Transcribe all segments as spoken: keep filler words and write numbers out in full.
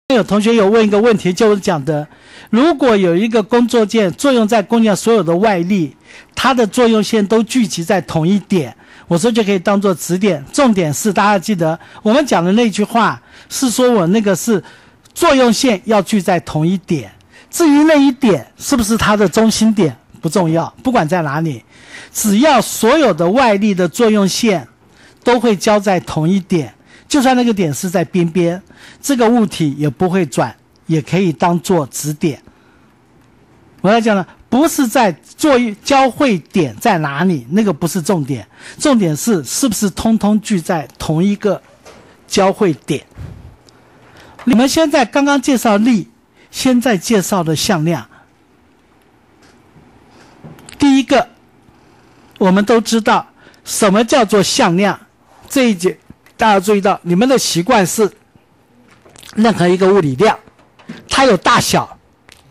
有同学有问一个问题，就是讲的，如果有一个工作件作用在工件所有的外力，它的作用线都聚集在同一点，我说就可以当做指点。重点是大家记得我们讲的那句话是说我那个是作用线要聚在同一点，至于那一点是不是它的中心点不重要，不管在哪里，只要所有的外力的作用线都会交在同一点，就算那个点是在边边，这个物体也不会转，也可以当做指点。我要讲了，不是在作用交汇点在哪里，那个不是重点，重点是是不是通通聚在同一个交汇点。你们现在刚刚介绍力，现在介绍的向量。第一个，我们都知道什么叫做向量，这一节大家注意到，你们的习惯是任何一个物理量它有大小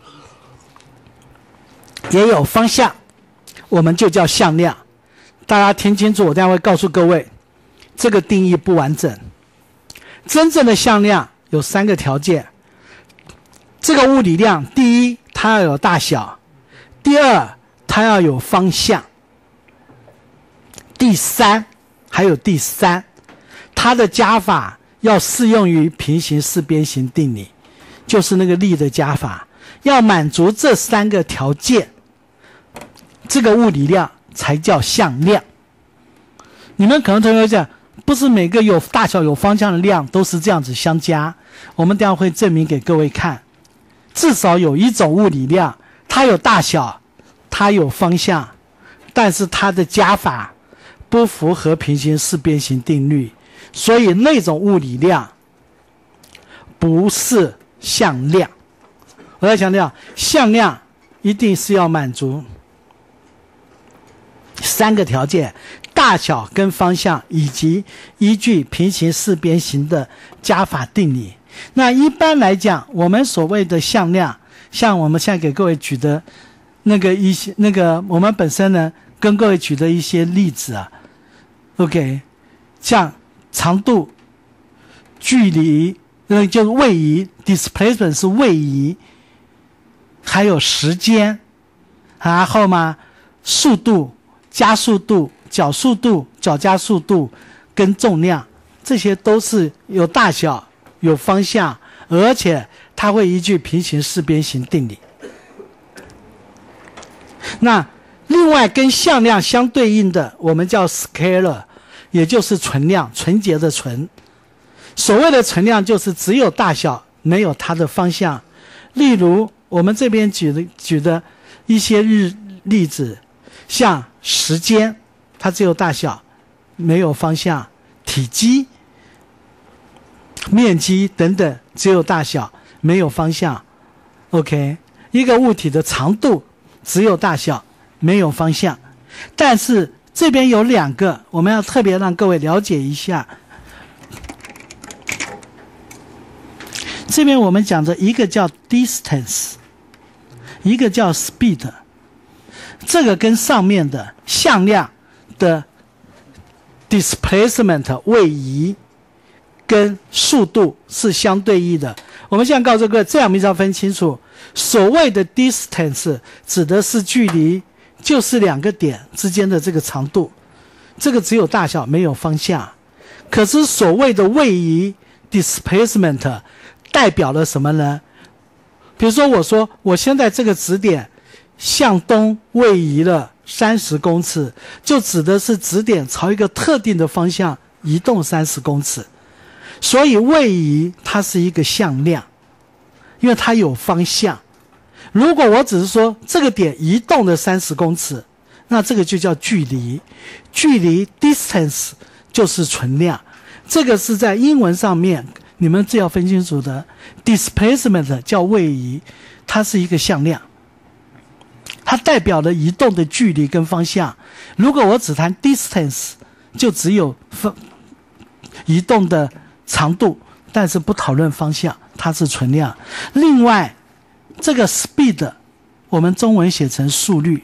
也有方向，我们就叫向量。大家听清楚，我待会告诉各位，这个定义不完整。真正的向量有三个条件，这个物理量，第一它要有大小，第二它要有方向，第三还有第三它的加法要适用于平行四边形定理，就是那个力的加法，要满足这三个条件，这个物理量才叫向量。你们可能同学讲，不是每个有大小有方向的量都是这样子相加，我们等一下会证明给各位看。至少有一种物理量，它有大小，它有方向，但是它的加法不符合平行四边形定律，所以那种物理量不是向量。我要强调，向量一定是要满足三个条件，大小跟方向，以及依据平行四边形的加法定理。那一般来讲，我们所谓的向量，像我们现在给各位举的那个一些那个我们本身呢跟各位举的一些例子啊 OK， 像长度、距离，那就是位移 displacement 是位移，还有时间，然后嘛速度、加速度、角速度、角加速度跟重量，这些都是有大小有方向，而且它会依据平行四边形定理。那另外跟向量相对应的我们叫 scalar， 也就是纯量，纯洁的纯。所谓的纯量就是只有大小没有它的方向。例如我们这边举的举的一些日例子，像时间它只有大小没有方向，体积、面积等等只有大小没有方向。 OK， 一个物体的长度只有大小没有方向。但是这边有两个我们要特别让各位了解一下，这边我们讲的一个叫 distance， 一个叫 speed， 这个跟上面的向量的 displacement 位移跟速度是相对应的。我们现在告诉各位，这样我们要分清楚，所谓的 distance 指的是距离，就是两个点之间的这个长度，这个只有大小没有方向。可是所谓的位移 displacement 代表了什么呢？比如说我说我现在这个指点向东位移了三十公尺，就指的是指点朝一个特定的方向移动三十公尺。所以位移它是一个向量，因为它有方向。如果我只是说这个点移动了三十公尺，那这个就叫距离。距离 distance 就是纯量，这个是在英文上面你们这要分清楚的。 displacement 叫位移，它是一个向量，它代表了移动的距离跟方向。如果我只谈 distance， 就只有移动的长度，但是不讨论方向，它是纯量。另外这个 speed 我们中文写成速率，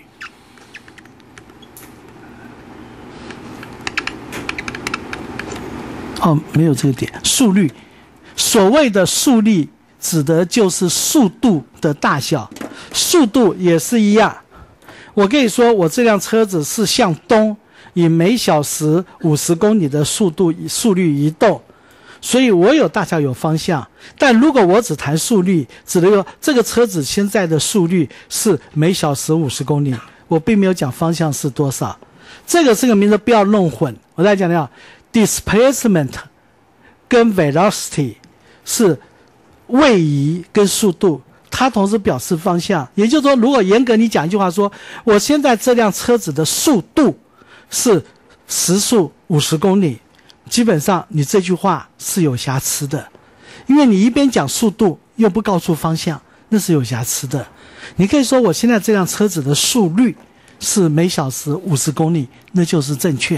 哦，没有这个点，速率。所谓的速率指的就是速度的大小，速度也是一样。我可以说我这辆车子是向东，以每小时五十公里的速度速率移动，所以我有大小有方向。但如果我只谈速率，只能说这个车子现在的速率是每小时五十公里，我并没有讲方向是多少。这个是个名字，不要弄混。我再讲讲 displacement 跟 velocity 是位移跟速度，它同时表示方向。也就是说，如果严格你讲一句话说，我现在这辆车子的速度是时速五十公里，基本上你这句话是有瑕疵的，因为你一边讲速度又不告诉方向，那是有瑕疵的。你可以说我现在这辆车子的速率是每小时五十公里，那就是正确。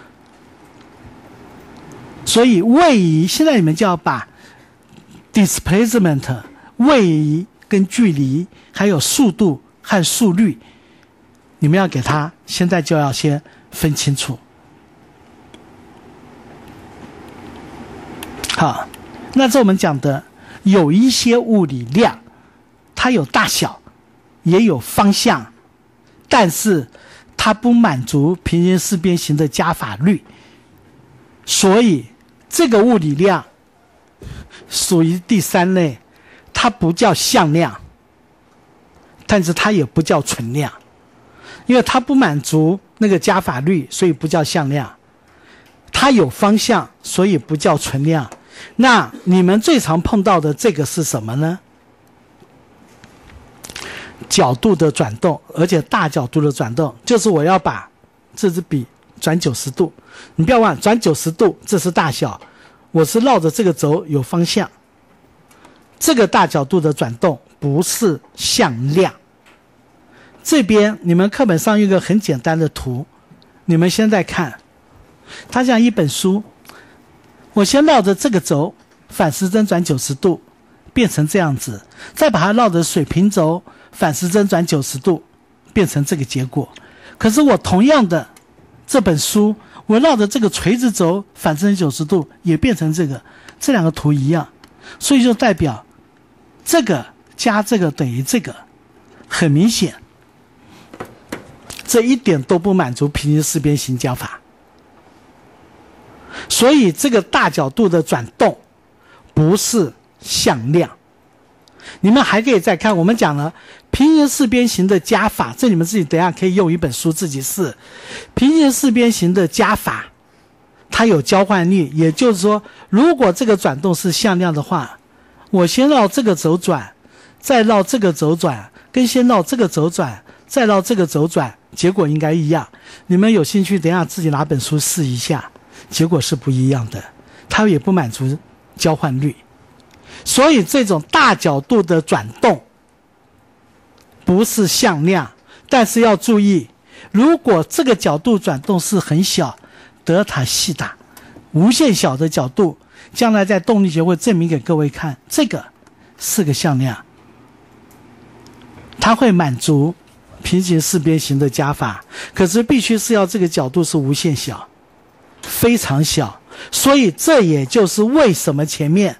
所以位移，现在你们就要把 displacement 位移跟距离还有速度和速率，你们要给它现在就要先分清楚。好，那这我们讲的有一些物理量，它有大小也有方向，但是它不满足平行四边形的加法律，所以这个物理量属于第三类，它不叫向量，但是它也不叫存量，因为它不满足那个加法律，所以不叫向量。它有方向，所以不叫存量。那你们最常碰到的这个是什么呢？角度的转动，而且大角度的转动，就是我要把这支笔转九十度，你不要忘，转九十度这是大小，我是绕着这个轴有方向。这个大角度的转动不是向量。这边你们课本上有一个很简单的图，你们现在看，它像一本书，我先绕着这个轴反时针转九十度变成这样子，再把它绕着水平轴反时针转九十度变成这个结果。可是我同样的这本书，我绕着这个垂直轴反时针九十度也变成这个，这两个图一样，所以就代表这个加这个等于这个，很明显这一点都不满足平行四边形加法。所以这个大角度的转动不是向量。你们还可以再看，我们讲了平行四边形的加法，这你们自己等一下可以用一本书自己试。平行四边形的加法它有交换律，也就是说如果这个转动是向量的话，我先绕这个轴转，再绕这个轴转，跟先绕这个轴转再绕这个轴转，结果应该一样。你们有兴趣等一下自己拿本书试一下，结果是不一样的，它也不满足交换律。所以这种大角度的转动不是向量，但是要注意，如果这个角度转动是很小，德尔塔西塔无限小的角度，将来在动力学会证明给各位看，这个是个向量，它会满足平行四边形的加法，可是必须是要这个角度是无限小，非常小。所以这也就是为什么前面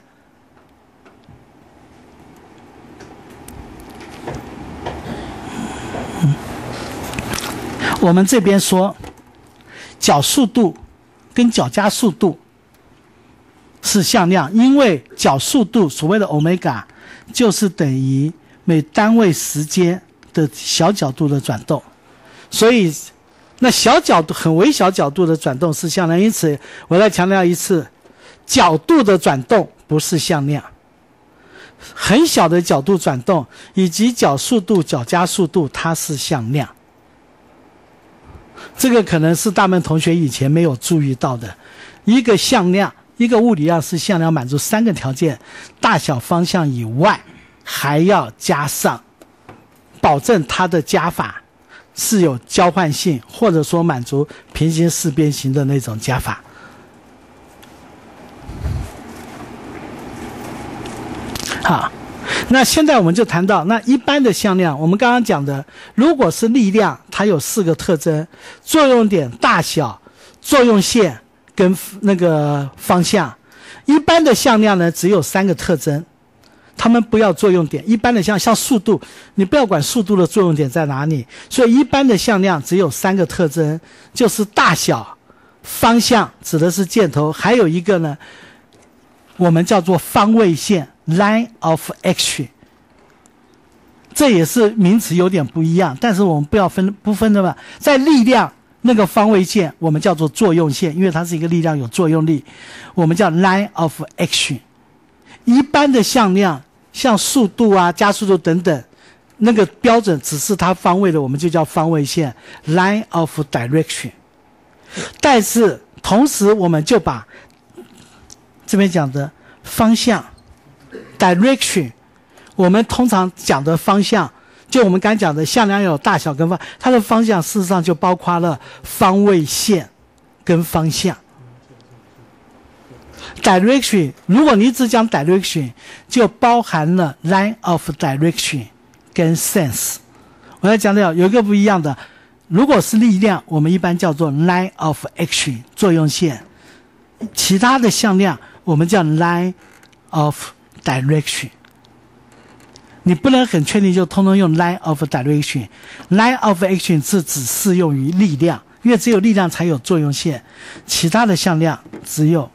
我们这边说角速度跟角加速度是向量，因为角速度所谓的欧米伽就是等于每单位时间的小角度的转动，所以那小角度很微小角度的转动是向量。因此我再强调一次，角度的转动不是向量，很小的角度转动以及角速度角加速度它是向量。这个可能是大门同学以前没有注意到的，一个向量，一个物理量是向量，满足三个条件，大小方向以外还要加上保证它的加法是有交换性，或者说满足平行四边形的那种加法。好，那现在我们就谈到那一般的向量，我们刚刚讲的，如果是力量，它有四个特征：作用点、大小、作用线跟那个方向。一般的向量呢，只有三个特征。 它们不要作用点。一般的像像速度，你不要管速度的作用点在哪里。所以一般的向量只有三个特征，就是大小、方向指的是箭头，还有一个呢，我们叫做方位线 （line of action）。这也是名词有点不一样，但是我们不要分不分的吧。在力量那个方位线，我们叫做作用线，因为它是一个力量有作用力，我们叫 line of action。一般的向量，像速度啊、加速度等等，那个标准只是它方位的，我们就叫方位线 line of direction。但是同时，我们就把这边讲的方向 direction。我们通常讲的方向，就我们刚才讲的向量有大小跟方，它的方向事实上就包括了方位线跟方向。direction， 如果你只讲 direction， 就包含了 line of direction 跟 sense。我要讲到有一个不一样的，如果是力量，我们一般叫做 line of action 作用线，其他的向量我们叫 line of direction。你不能很确定就通通用 line of direction。line of action 是只适用于力量，因为只有力量才有作用线，其他的向量只有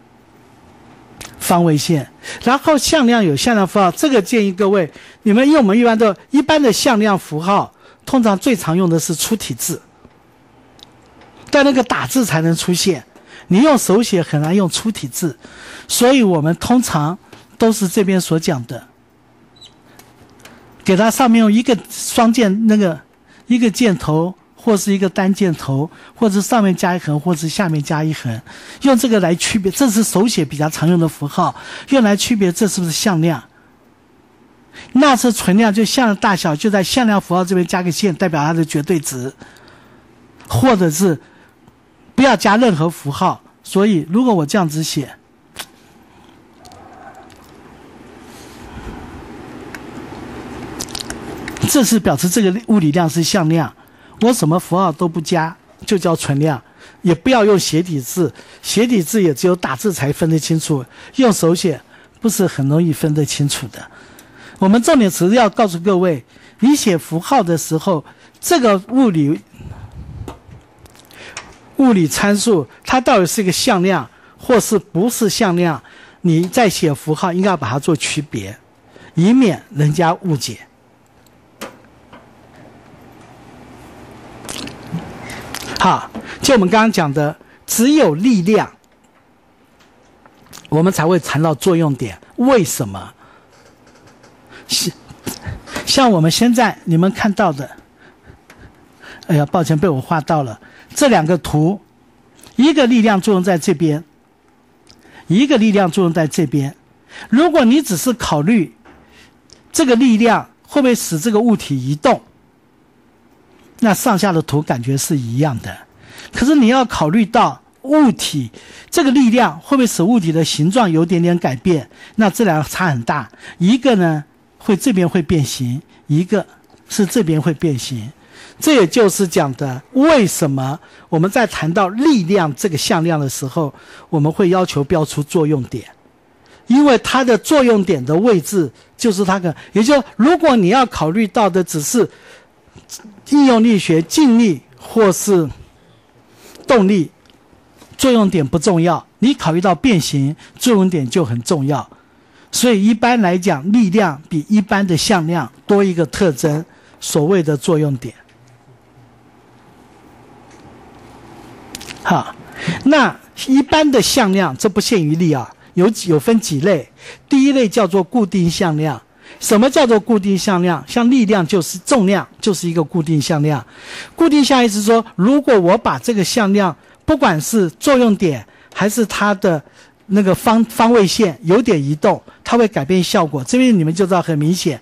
方位线。然后向量有向量符号，这个建议各位你们，因为我们一般都一般的向量符号，通常最常用的是粗体字，但那个打字才能出现，你用手写很难用粗体字，所以我们通常都是这边所讲的。给它上面用一个双箭那个一个箭头，或是一个单箭头，或者上面加一横，或是下面加一横，用这个来区别，这是手写比较常用的符号，用来区别这是不是向量。那是存量，就向量大小就在向量符号这边加个线，代表它的绝对值，或者是不要加任何符号。所以如果我这样子写，这是表示这个物理量是向量，我什么符号都不加，就叫存量。也不要用斜体字，斜体字也只有打字才分得清楚，用手写不是很容易分得清楚的。我们重点只是要告诉各位，你写符号的时候，这个物理物理参数它到底是一个向量或是不是向量，你在写符号应该要把它做区别，以免人家误解。好，就我们刚刚讲的，只有力量我们才会谈到作用点。为什么？像我们现在你们看到的，哎呀，抱歉被我画到了这两个图，一个力量作用在这边，一个力量作用在这边。如果你只是考虑这个力量会不会使这个物体移动，那上下的图感觉是一样的。可是你要考虑到物体这个力量会不会使物体的形状有点点改变，那这两个差很大。一个呢会这边会变形，一个是这边会变形。这也就是讲的为什么我们在谈到力量这个向量的时候，我们会要求标出作用点，因为它的作用点的位置就是它的，也就是如果你要考虑到的只是应用力学静力或是动力，作用点不重要，你考虑到变形，作用点就很重要。所以一般来讲，力量比一般的向量多一个特征，所谓的作用点。好，那一般的向量，这不限于力啊，有有分几类。第一类叫做固定向量。什么叫做固定向量？像力量就是重量，就是一个固定向量。固定向量是说，如果我把这个向量，不管是作用点还是它的那个方方位线有点移动，它会改变效果。这边你们就知道很明显，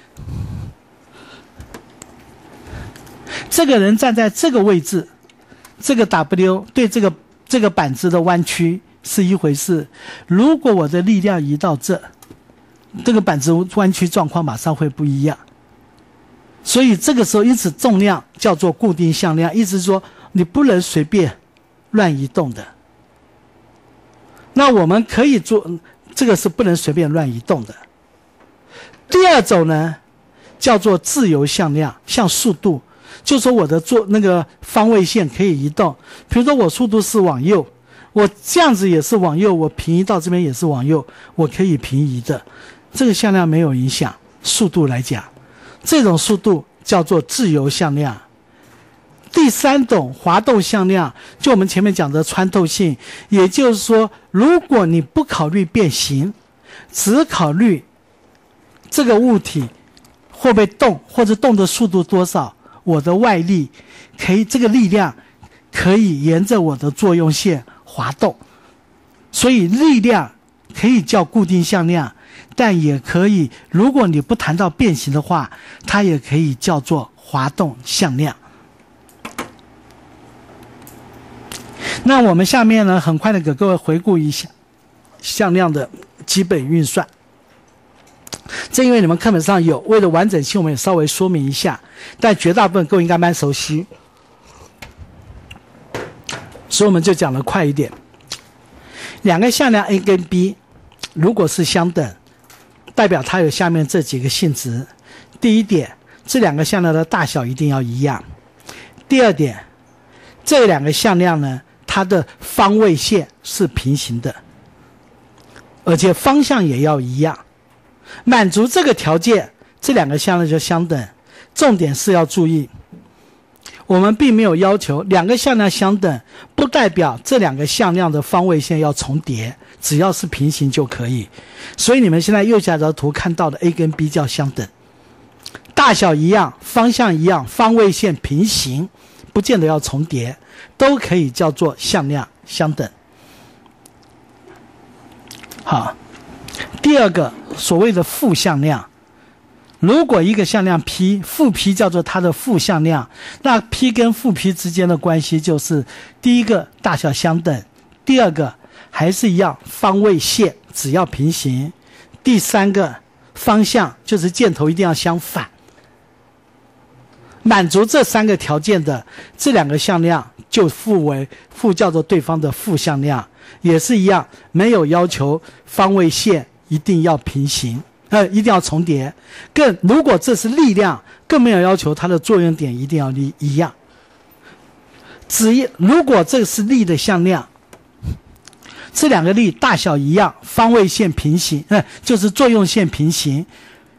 这个人站在这个位置，这个 W 对这个这个板子的弯曲是一回事。如果我的力量移到这，这个板子弯曲状况马上会不一样。所以这个时候，因此重量叫做固定向量，意思是说你不能随便乱移动的。那我们可以做，这个是不能随便乱移动的。 第二种呢，叫做自由向量，像速度，就说我的做那个方位线可以移动，比如说我速度是往右，我这样子也是往右，我平移到这边也是往右，我可以平移的，这个向量没有影响速度来讲，这种速度叫做自由向量。第三种滑动向量，就我们前面讲的穿透性，也就是说，如果你不考虑变形，只考虑这个物体会不会动，或者动的速度多少，我的外力可以，这个力量可以沿着我的作用线滑动，所以力量可以叫固定向量，但也可以，如果你不谈到变形的话，它也可以叫做滑动向量。那我们下面呢，很快的给各位回顾一下向量的基本运算。这因为你们课本上有，为了完整性我们也稍微说明一下，但绝大部分各位应该蛮熟悉，所以我们就讲得快一点。两个向量 A 跟 B 如果是相等，代表它有下面这几个性质。第一点，这两个向量的大小一定要一样。第二点，这两个向量呢，它的方位线是平行的，而且方向也要一样。满足这个条件，这两个向量就相等。重点是要注意，我们并没有要求两个向量相等，不代表这两个向量的方位线要重叠，只要是平行就可以。所以你们现在右下角图看到的 A 跟 B 叫相等，大小一样，方向一样，方位线平行，不见得要重叠，都可以叫做向量相等。好，第二个所谓的负向量，如果一个向量 P， 负 P 叫做它的负向量，那 P 跟负 P 之间的关系就是第一个大小相等，第二个还是一样方位线只要平行，第三个方向就是箭头一定要相反。满足这三个条件的这两个向量就负为负叫做对方的负向量，也是一样，没有要求方位线一定要平行，呃，一定要重叠。更如果这是力量，更没有要求它的作用点一定要一样。只如果这是力的向量，这两个力大小一样，方位线平行，呃，就是作用线平行，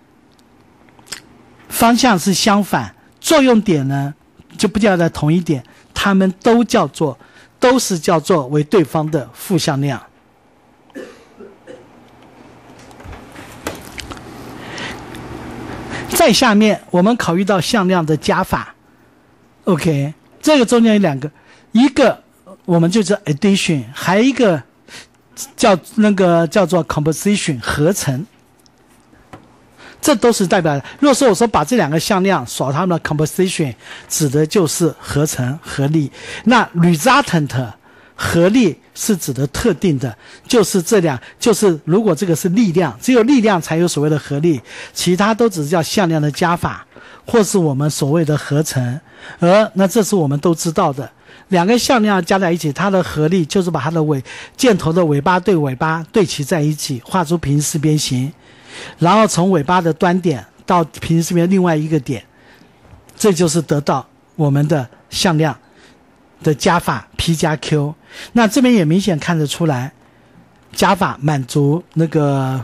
方向是相反，作用点呢就不叫在同一点，它们都叫做都是叫做为对方的负向量。再下面我们考虑到向量的加法 ，OK， 这个中间有两个，一个我们就叫 addition， 还有一个叫那个叫做 composition 合成。这都是代表的。如果说我说把这两个向量耍它们的 composition， 指的就是合成合力。那 resultant 合力是指的特定的，就是这两，就是如果这个是力量，只有力量才有所谓的合力，其他都只是叫向量的加法，或是我们所谓的合成。而那这是我们都知道的，两个向量加在一起，它的合力就是把它的尾箭头的尾巴对尾巴对齐在一起，画出平行四边形。然后从尾巴的端点到平行四边另外一个点，这就是得到我们的向量的加法 P 加 Q。 那这边也明显看得出来，加法满足那个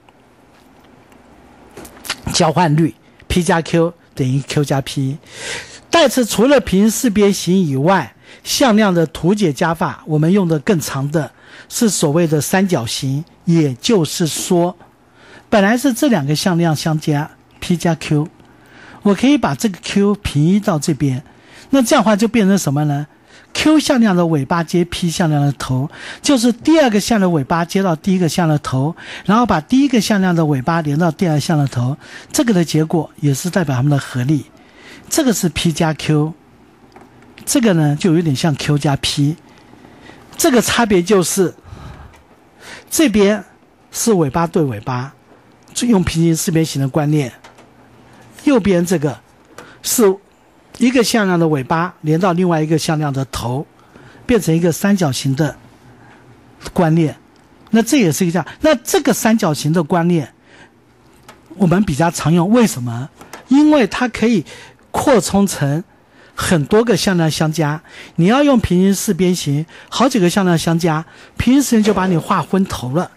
交换律 P 加 Q 等于 Q 加 P。 但是除了平行四边形以外，向量的图解加法我们用的更长的是所谓的三角形，也就是说本来是这两个向量相加 P 加 Q， 我可以把这个 Q 平移到这边，那这样的话就变成什么呢？ Q 向量的尾巴接 P 向量的头，就是第二个向量的尾巴接到第一个向量的头，然后把第一个向量的尾巴连到第二个向量的头，这个的结果也是代表它们的合力。这个是 P 加 Q， 这个呢就有点像 Q 加 P。 这个差别就是这边是尾巴对尾巴，用平行四边形的观念，右边这个是一个向量的尾巴连到另外一个向量的头，变成一个三角形的观念。那这也是一个这样，那这个三角形的观念我们比较常用，为什么？因为它可以扩充成很多个向量相加。你要用平行四边形，好几个向量相加，平行四边就把你画昏头了。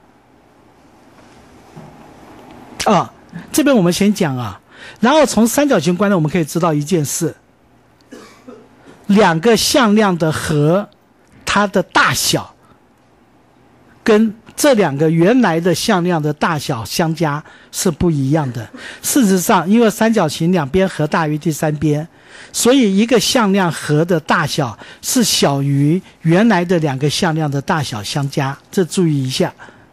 啊，这边我们先讲啊，然后从三角形观念我们可以知道一件事：两个向量的和它的大小跟这两个原来的向量的大小相加是不一样的。事实上，因为三角形两边和大于第三边，所以一个向量和的大小是小于原来的两个向量的大小相加，这注意一下。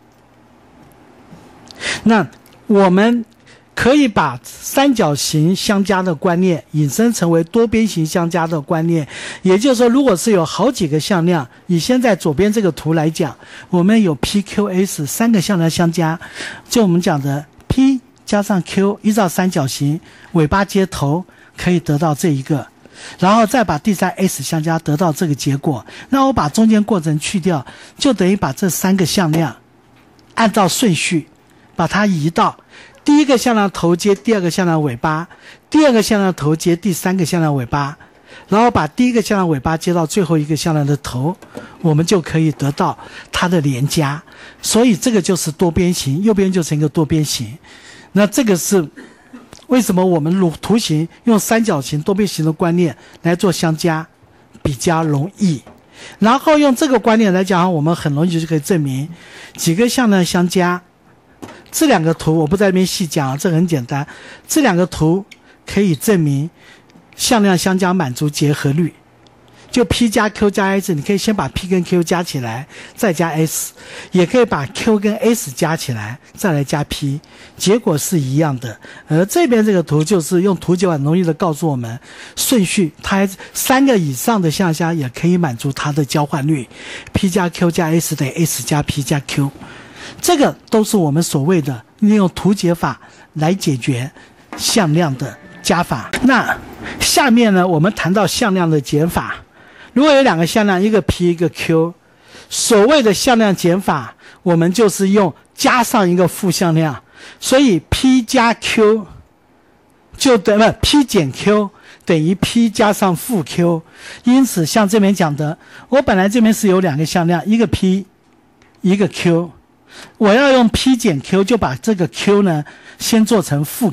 那我们可以把三角形相加的观念引申成为多边形相加的观念，也就是说，如果是有好几个向量，以现在左边这个图来讲，我们有 P Q S 三个向量相加，就我们讲的 P 加上 Q 依照三角形尾巴接头可以得到这一个，然后再把第三 S 相加得到这个结果。那我把中间过程去掉，就等于把这三个向量按照顺序把它移到第一个向量头接第二个向量尾巴，第二个向量头接第三个向量尾巴，然后把第一个向量尾巴接到最后一个向量的头，我们就可以得到它的连加。所以这个就是多边形，右边就成一个多边形。那这个是为什么我们图形用三角形多边形的观念来做相加比较容易。然后用这个观念来讲，我们很容易就可以证明几个向量相加。这两个图我不在这边细讲，这很简单。这两个图可以证明向量相加满足结合律。就 P 加 Q 加 S， 你可以先把 P 跟 Q 加起来，再加 S， 也可以把 Q 跟 S 加起来，再来加 P， 结果是一样的。而这边这个图就是用图解很容易的告诉我们顺序，它三个以上的向加也可以满足它的交换律 ，P 加 Q 加 S 等于 S 加 P 加 Q。这个都是我们所谓的利用图解法来解决向量的加法。那下面呢，我们谈到向量的减法。如果有两个向量，一个 P 一个 Q， 所谓的向量减法，我们就是用加上一个负向量，所以 P 加 Q 就等于 P 减 Q 等于 P 加上负 Q。因此，像这边讲的，我本来这边是有两个向量，一个 P， 一个 Q。我要用 P 减 Q， 就把这个 Q 呢先做成负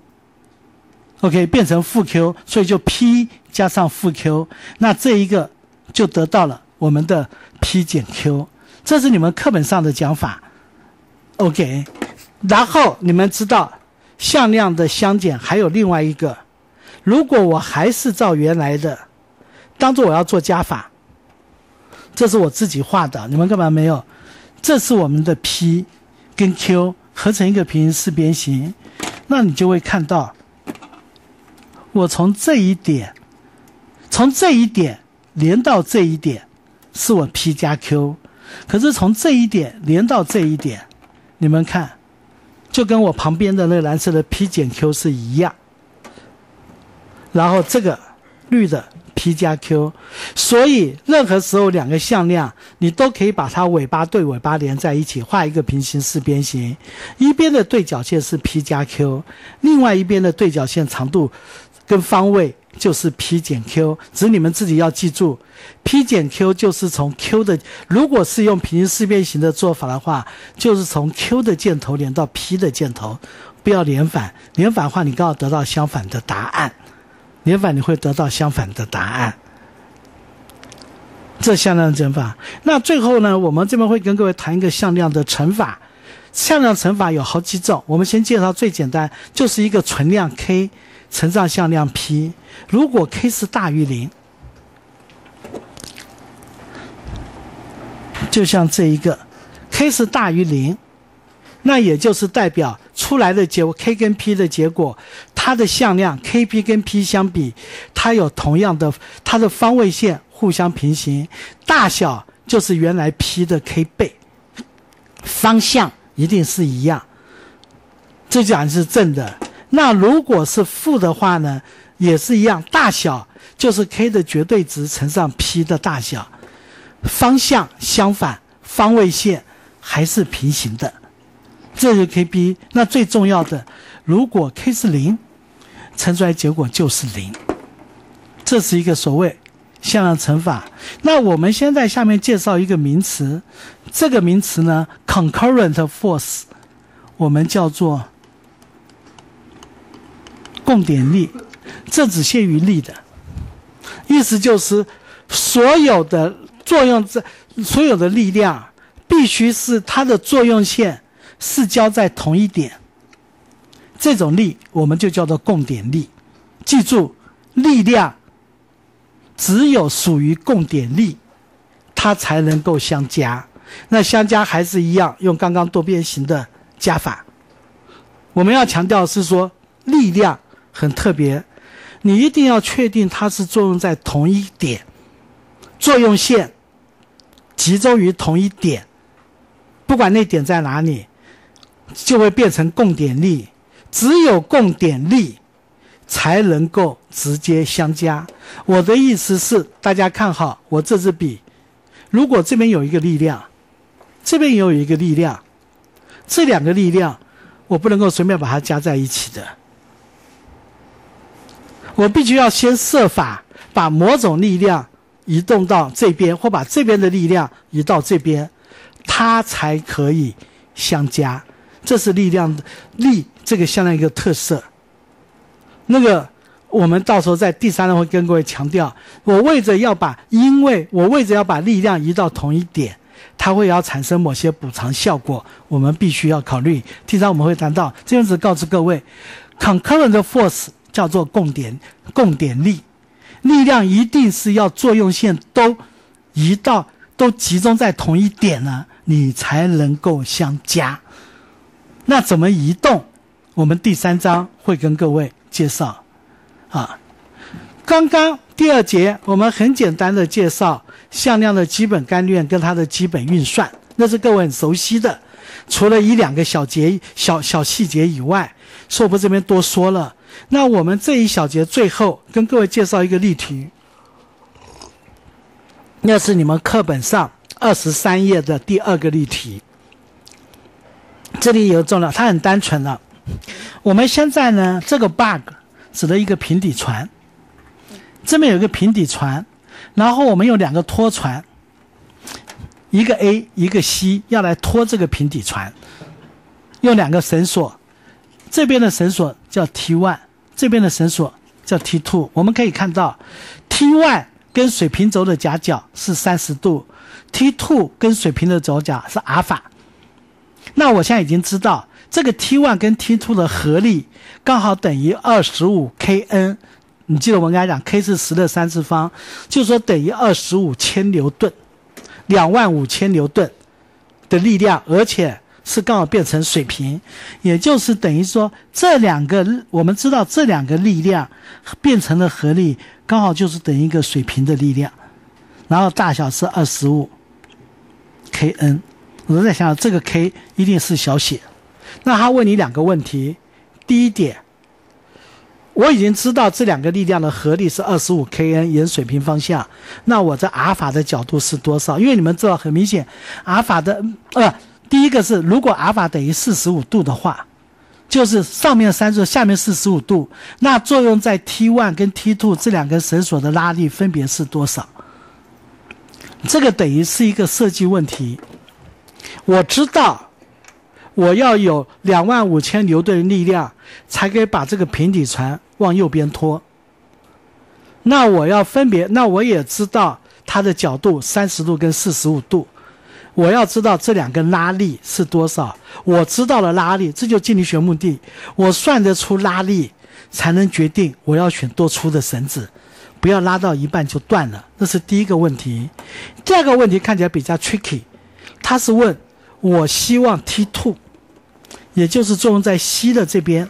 Q，OK， 变成负 Q， 所以就 P 加上负 Q， 那这一个就得到了我们的 P 减 Q， 这是你们课本上的讲法 ，OK。然后你们知道向量的相减还有另外一个，如果我还是照原来的，当作我要做加法，这是我自己画的，你们干嘛没有？这是我们的 P 跟 Q 合成一个平行四边形，那你就会看到，我从这一点，从这一点连到这一点，是我 P 加 Q， 可是从这一点连到这一点，你们看，就跟我旁边的那个蓝色的 P 减 Q 是一样，然后这个绿的P 加 Q， 所以任何时候两个向量你都可以把它尾巴对尾巴连在一起，画一个平行四边形，一边的对角线是 P 加 Q， 另外一边的对角线长度跟方位就是 P 减 Q， 只是你们自己要记住 P 减 Q 就是从 Q 的，如果是用平行四边形的做法的话，就是从 Q 的箭头连到 P 的箭头，不要连反，连反的话你刚好得到相反的答案，连反你会得到相反的答案，这向量减法。那最后呢，我们这边会跟各位谈一个向量的乘法。向量乘法有好几种，我们先介绍最简单，就是一个存量 K 乘上向量 P。如果 K 是大于零，就像这一个 K 是大于零，那也就是代表出来的结果 K 跟 P 的结果，它的向量 K P 跟 P 相比，它有同样的，它的方位线互相平行，大小就是原来 P 的 K 倍，方向一定是一样，这讲是正的。那如果是负的话呢，也是一样，大小就是 K 的绝对值乘上 P 的大小，方向相反，方位线还是平行的。 这是 K B。那最重要的，如果 K 是零，乘出来结果就是零。这是一个所谓向量乘法。那我们先在下面介绍一个名词，这个名词呢 concurrent force 我们叫做共点力，这只限于力的，意思就是所有的作用，所有的力量必须是它的作用线是交在同一点，这种力我们就叫做共点力。记住，力量只有属于共点力，它才能够相加。那相加还是一样，用刚刚多边形的加法。我们要强调的是说，力量很特别，你一定要确定它是作用在同一点，作用线集中于同一点，不管那点在哪里，就会变成共点力。只有共点力才能够直接相加。我的意思是，大家看好我这支笔，如果这边有一个力量，这边也有一个力量，这两个力量我不能够随便把它加在一起的，我必须要先设法把某种力量移动到这边，或把这边的力量移到这边，它才可以相加。这是力量力这个相当一个特色。那个我们到时候在第三轮会跟各位强调，我为着要把因为我为着要把力量移到同一点，它会要产生某些补偿效果，我们必须要考虑。第三我们会谈到，这样子告诉各位 concurrent force 叫做共点共点力，力量一定是要作用线都移到都集中在同一点呢，你才能够相加。那怎么移动，我们第三章会跟各位介绍啊。刚刚第二节我们很简单的介绍向量的基本概念跟它的基本运算，那是各位很熟悉的，除了一两个小节小小细节以外，所以我不这边多说了。那我们这一小节最后跟各位介绍一个例题，那是你们课本上二十三页的第二个例题。这里有重要，它很单纯了。我们现在呢，这个 bug 指的一个平底船，这边有一个平底船，然后我们有两个拖船，一个 A 一个 C 要来拖这个平底船，用两个绳索，这边的绳索叫 T 一， 这边的绳索叫 T 二。 我们可以看到 T 一 跟水平轴的夹角是三十度， T 二 跟水平的轴角是阿尔法。那我现在已经知道这个 T 一 跟 T 二 的合力刚好等于二十五 K N， 你记得我们刚才讲 K 是十的三次方，就是说等于二十五千牛顿，两万五千牛顿的力量，而且是刚好变成水平，也就是等于说这两个我们知道这两个力量变成了合力，刚好就是等于一个水平的力量，然后大小是二十五 K N。我在想这个 K 一定是小写。那他问你两个问题，第一点，我已经知道这两个力量的合力是二十五 K N 沿水平方向，那我这阿尔法的角度是多少？因为你们知道很明显阿尔法的呃，第一个是如果阿尔法等于四十五度的话，就是上面三十度下面四十五度，那作用在 T 一 跟 T 二 这两根绳索的拉力分别是多少？这个等于是一个设计问题。我知道我要有两万五千牛顿的力量才可以把这个平底船往右边拖，那我要分别，那我也知道它的角度三十度跟四十五度，我要知道这两根拉力是多少。我知道了拉力，这就静力学目的，我算得出拉力才能决定我要选多粗的绳子，不要拉到一半就断了。这是第一个问题。第二个问题看起来比较 tricky， 他是问我希望 T 二， 也就是作用在 C 的这边，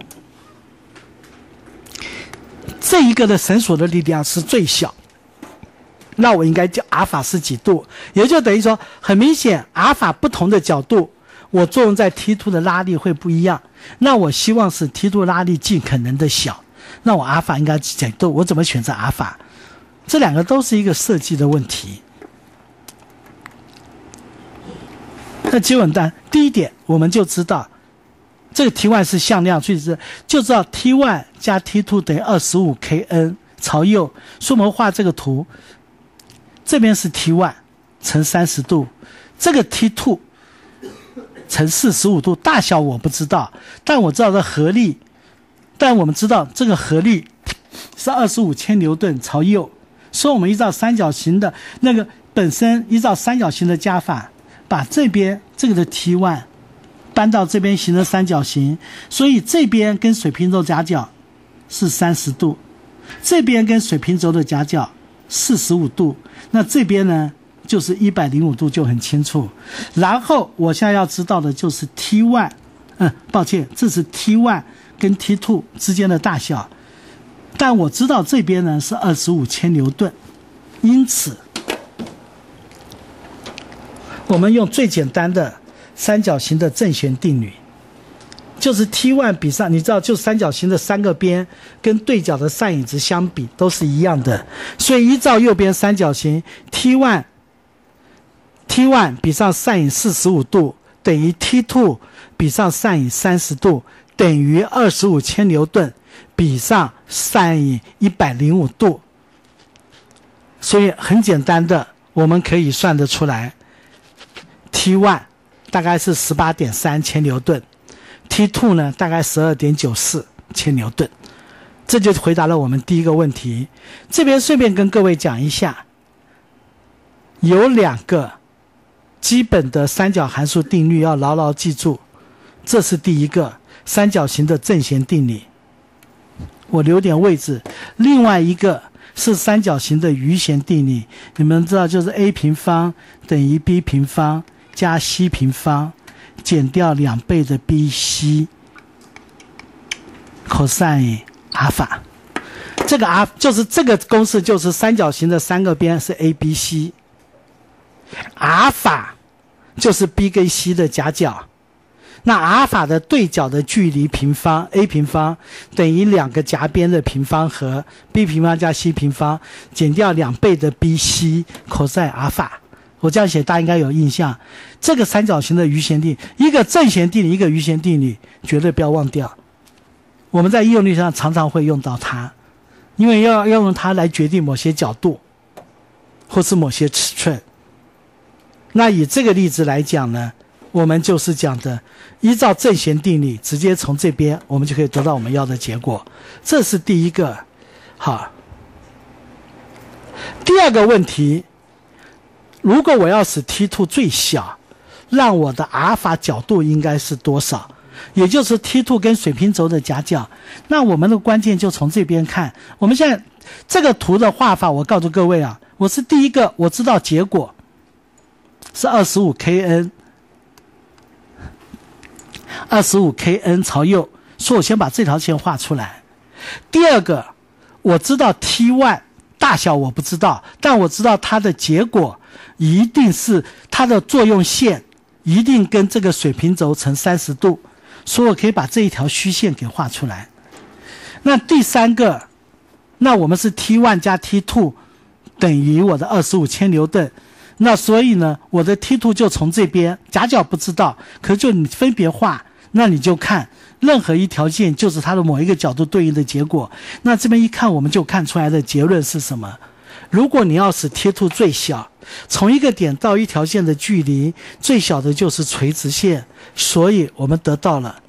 这一个的绳索的力量是最小，那我应该叫阿尔法是几度？也就等于说很明显阿尔法不同的角度，我作用在 T 二 的拉力会不一样，那我希望是 T 二 拉力尽可能的小，那我阿尔法应该几度？我怎么选择阿尔法？这两个都是一个设计的问题。 那极简单，第一点我们就知道这个 T 一 是向量，所以是就知道 T 一 加 T 二 等于 二十五 K N 朝右。所以我们画这个图，这边是 T 一 乘三十度，这个 T 二 乘四十五度，大小我不知道，但我知道的合力，但我们知道这个合力是二十五千牛顿朝右。所以我们依照三角形的那个本身依照三角形的加法，把这边这个的 T 一 搬到这边形成三角形，所以这边跟水平轴夹角是三十度，这边跟水平轴的夹角四十五度，那这边呢就是一百零五度，就很清楚。然后我现在要知道的就是 T 一， 嗯，抱歉，这是 T 一 跟 T 二 之间的大小，但我知道这边呢是二十五千牛顿，因此我们用最简单的三角形的正弦定律，就是 T 一 比上，你知道就三角形的三个边跟对角的散影值相比都是一样的，所以依照右边三角形 T 一 T 一 比上散影四十五度等于 T 二 比上散影三十度等于二十五千牛顿比上散影一百零五度，所以很简单的我们可以算得出来 T 一 大概是 十八点三千牛顿， T 二 呢大概 十二点九四千牛顿。这就回答了我们第一个问题。这边顺便跟各位讲一下，有两个基本的三角函数定律要牢牢记住。这是第一个三角形的正弦定理，我留点位置。另外一个是三角形的余弦定理，你们知道就是 a 平方等于 b 平方加 c 平方减掉两倍的 bc cosine 阿尔法。这个 r 就是这个公式，就是三角形的三个边是 a、b、c， 阿尔法就是 b 跟 c 的夹角。那阿尔法的对角的距离平方 a 平方等于两个夹边的平方和 b 平方加 c 平方减掉两倍的 bc cosine 阿尔法。我这样写大家应该有印象。这个三角形的余弦定理，一个正弦定理，一个余弦定理，绝对不要忘掉。我们在应用力上常常会用到它，因为要要用它来决定某些角度或是某些尺寸。那以这个例子来讲呢，我们就是讲的依照正弦定理，直接从这边我们就可以得到我们要的结果。这是第一个。好，第二个问题，如果我要使 T 二 最小，让我的阿尔法角度应该是多少？也就是 T 二 跟水平轴的夹角。那我们的关键就从这边看。我们现在这个图的画法，我告诉各位啊，我是第一个，我知道结果是 二十五 K N， 二十五 K N 朝右，所以我先把这条线画出来。第二个，我知道 T 一 大小我不知道，但我知道它的结果一定是它的作用线一定跟这个水平轴成三十度，所以我可以把这一条虚线给画出来。那第三个，那我们是 T 一 加 T 二 等于我的二十五千牛顿，那所以呢我的 T 二 就从这边，夹角不知道，可是就你分别画，那你就看任何一条线就是它的某一个角度对应的结果。那这边一看我们就看出来的结论是什么？如果你要使 T 二 最小，从一个点到一条线的距离最小的就是垂直线，所以我们得到了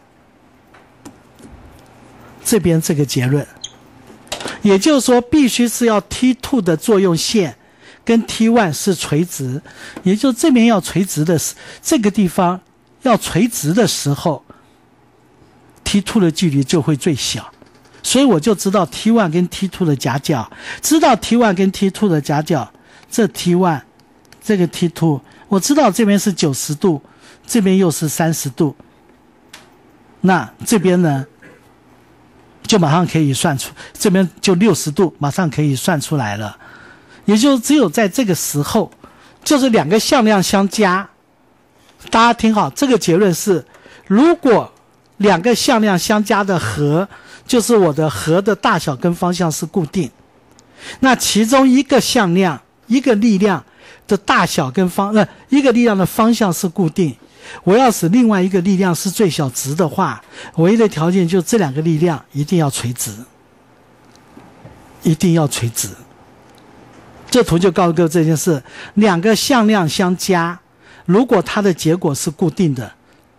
这边这个结论。也就是说必须是要 T 二 的作用线跟 T 一 是垂直，也就是这边要垂直的，这个地方要垂直的时候 T 二 的距离就会最小。所以我就知道 T 一 跟 T 二 的夹角，知道 T 一 跟 T 二 的夹角，这 T 一 这个 T 二， 我知道这边是九十度，这边又是三十度，那这边呢就马上可以算出，这边就六十度，马上可以算出来了。也就只有在这个时候，就是两个向量相加，大家听好，这个结论是，如果两个向量相加的和，就是我的和的大小跟方向是固定，那其中一个向量一个力量的大小跟方呃一个力量的方向是固定， 我要使另外一个力量是最小值的话，唯一的条件就是这两个力量一定要垂直，一定要垂直。这图就告诉各位这件事，两个向量相加，如果它的结果是固定的，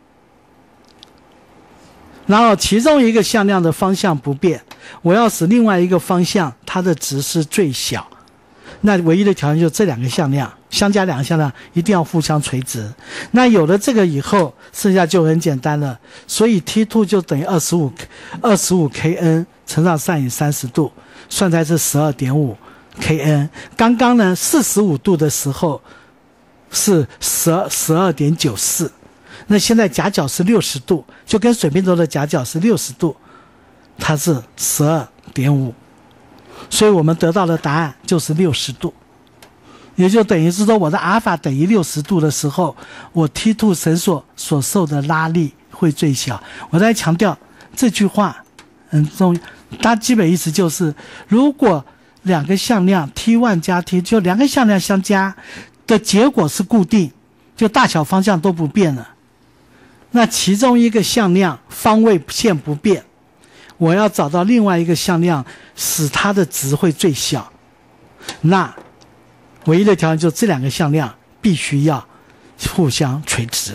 然后其中一个向量的方向不变，我要使另外一个方向它的值是最小，那唯一的条件就是这两个向量相加，两个向量一定要互相垂直。那有了这个以后，剩下就很简单了，所以 T 二 就等于二十五 二十五 K N 乘上 sin 三十度，算出来是 十二点五 K N。 刚刚呢四十五度的时候是 十二点九四， 那现在夹角是六十度，就跟水瓶座的夹角是六十度，它是 十二点五， 所以我们得到的答案就是六十度，也就等于是说我的阿尔法等于六十度的时候，我 T 二 绳索所受的拉力会最小。我再强调这句话很重要，它基本意思就是如果两个向量 T 一 加 T 就两个向量相加的结果是固定，就大小方向都不变了，那其中一个向量方位线不变，我要找到另外一个向量使它的值会最小，那唯一的条件就是这两个向量必须要互相垂直。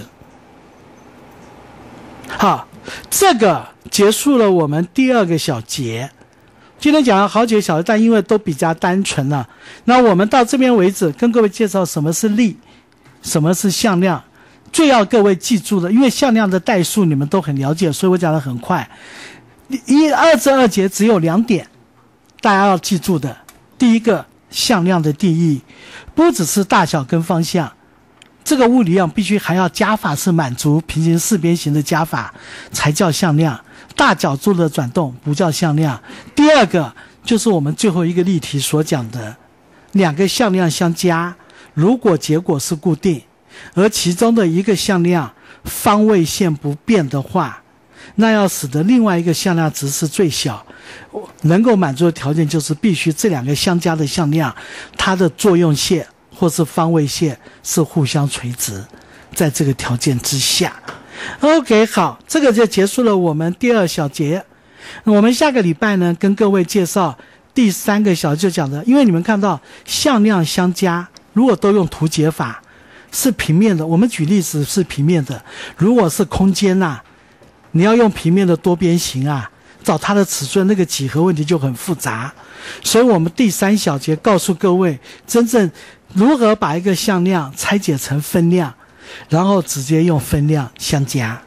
好，这个结束了我们第二个小节。今天讲了好几个小节，但因为都比较单纯了，那我们到这边为止跟各位介绍什么是力，什么是向量。最要各位记住的，因为向量的代数你们都很了解，所以我讲得很快。一二至二节只有两点大家要记住的。第一个，向量的定义不只是大小跟方向，这个物理量必须还要加法是满足平行四边形的加法才叫向量，大角柱的转动不叫向量。第二个就是我们最后一个例题所讲的，两个向量相加，如果结果是固定，而其中的一个向量方位线不变的话，那要使得另外一个向量值是最小，能够满足的条件就是必须这两个相加的向量它的作用线或是方位线是互相垂直，在这个条件之下。 OK， 好，这个就结束了我们第二小节。我们下个礼拜呢跟各位介绍第三个小节，就讲的，因为你们看到向量相加如果都用图解法是平面的，我们举例子是平面的，如果是空间啊，你要用平面的多边形啊，找它的尺寸，那个几何问题就很复杂。所以我们第三小节告诉各位真正如何把一个向量拆解成分量，然后直接用分量相加。